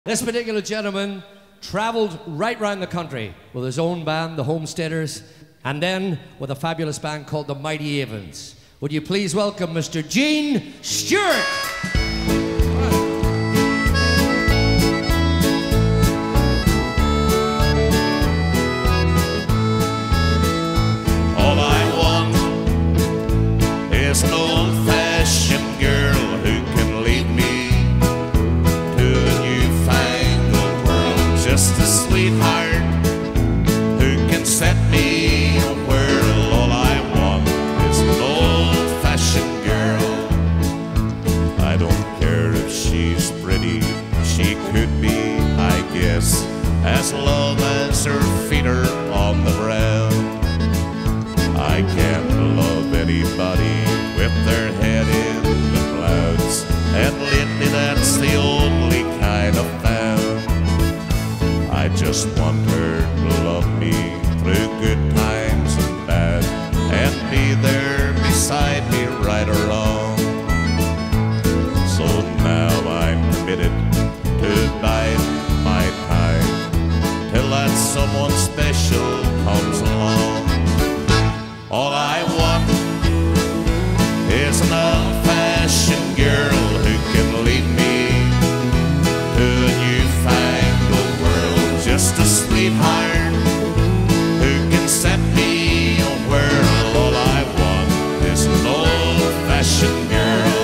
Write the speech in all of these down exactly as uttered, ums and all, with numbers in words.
This particular gentleman travelled right round the country with his own band, the Homesteaders, and then with a fabulous band called the Mighty Avens. Would you please welcome Mister Gene Stuart? All I want is an old-fashioned girl who can lead me to a newfangled world. Just a sweetheart who can set me a whirl. All I want is an old-fashioned girl. I don't care if she's pretty, she could be, I guess, as long as her feet are on the ground. I can't love anybody with their head in the clouds, and lately that's the only kind of found. I just want her to love me through good times and bad, and be there beside me right or wrong. So now I'm committed to bide my time till that someone special comes along. All I want is an old-fashioned girl who can lead me to a newfangled world. Just a sweetheart who can set me a whirl. All I want is an old-fashioned girl.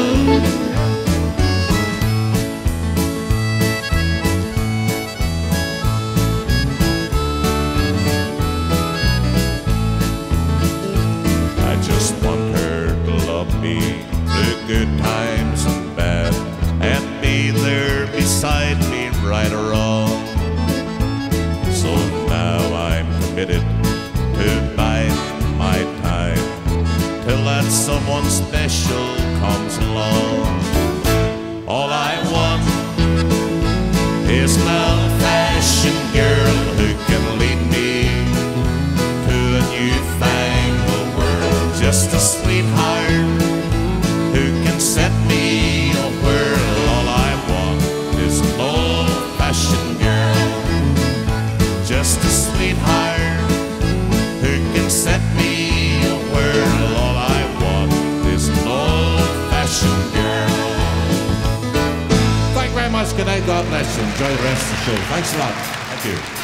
Just want her to love me through good times and bad, and be there beside me right or wrong. So now I'm committed to bide my time till that someone special comes along. All I want is an old-fashioned girl who can lead me to a newfangled world. Just a sweetheart who can set me a whirl. All I want is an old-fashioned girl. Just a sweetheart who can set me a whirl. All I want is an old-fashioned girl. Thank you very much. Good night. God bless you. Enjoy the rest of the show. Thanks a lot. Thank you.